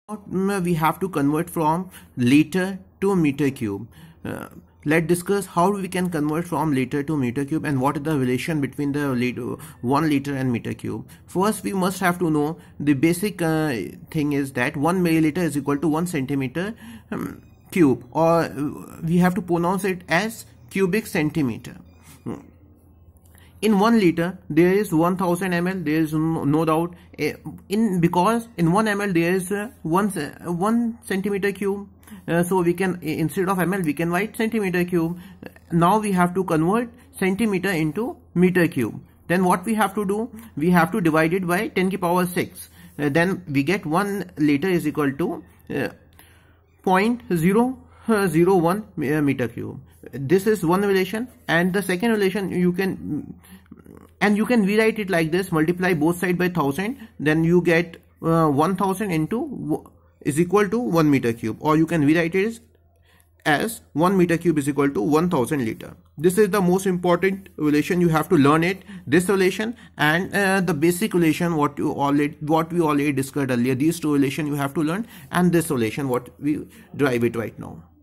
We have to convert from liter to meter cube. Let's discuss how we can convert from liter to meter cube and what is the relation between the 1 liter and meter cube. First, we must have to know the basic thing is that 1 milliliter is equal to 1 centimeter cube, or we have to pronounce it as cubic centimeter. In 1 liter there is 1000 ml. There is no doubt because in 1 ml there is 1 centimeter cube. So we can, instead of ml, we can write centimeter cube. Now we have to convert centimeter into meter cube. Then what we have to do? We have to divide it by 10 to the power 6. Then we get 1 liter is equal to 0.001 meter cube. This is one relation, and the second relation you can rewrite it like this: multiply both sides by 1000, then you get 1000 into is equal to 1 meter cube, or you can rewrite it as 1 meter cube is equal to 1000 liter. This is the most important relation. You have to learn it, this relation and the basic relation what we already discussed earlier. These two relation you have to learn, and this relation what we derive it right now.